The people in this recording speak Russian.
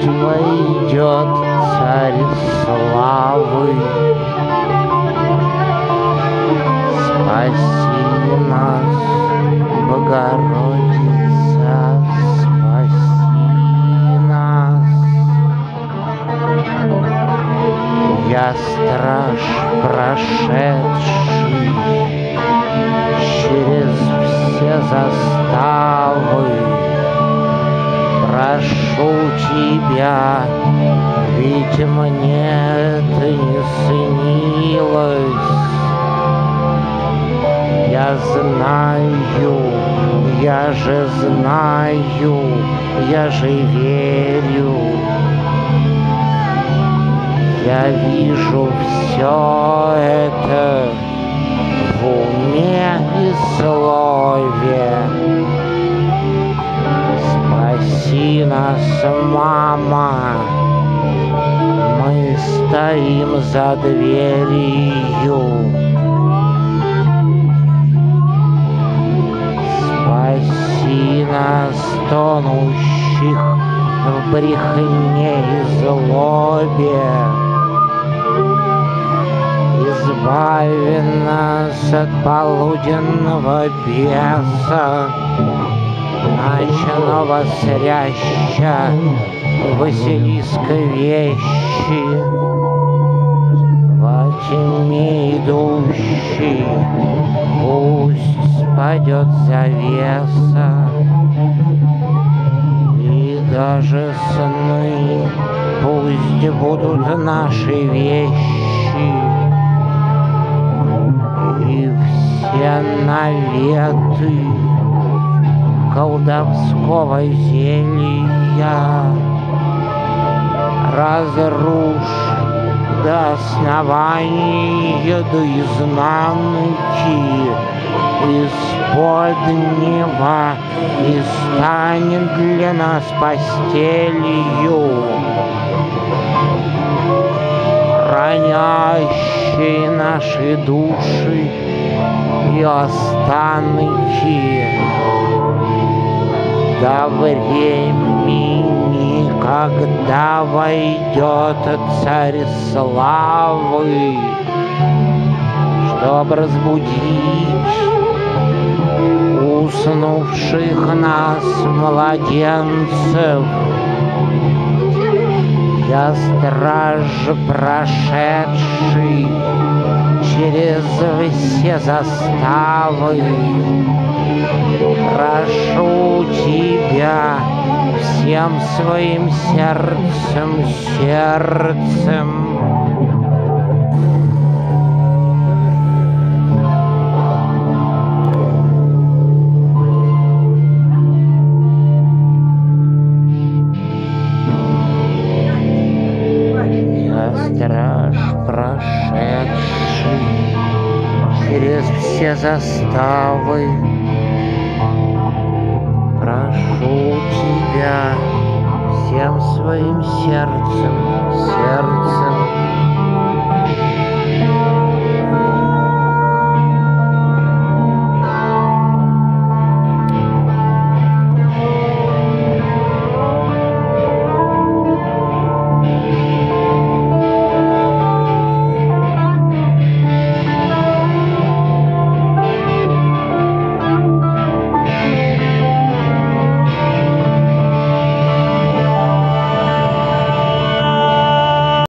войдет царь славы. Спаси нас, Богородица, спаси нас. Я страж прошедший через все заставы, прошу тебя, ведь мне это не снилось. Я знаю, я же знаю, я же верю. Я вижу все это в уме и слове. Спаси нас, мама, мы стоим за дверью. Спаси нас, тонущих в брехне и злобе. Избави нас от полуденного беса, ночного сряща, Василиска вещи, во тьме идущий, пусть спадет завеса, и даже сны пусть будут наши вещи. И все наветы колдовского зелья разрушь до основания, до изнанки, из-под неба, и станет для нас постелью, хранящей наши души и останки до времени, когда войдет царь славы, чтоб разбудить уснувших нас младенцев. Я страж прошедший через все заставы, прошу тебя всем своим сердцем. Страж прошедший через все заставы, прошу тебя всем своим сердцем.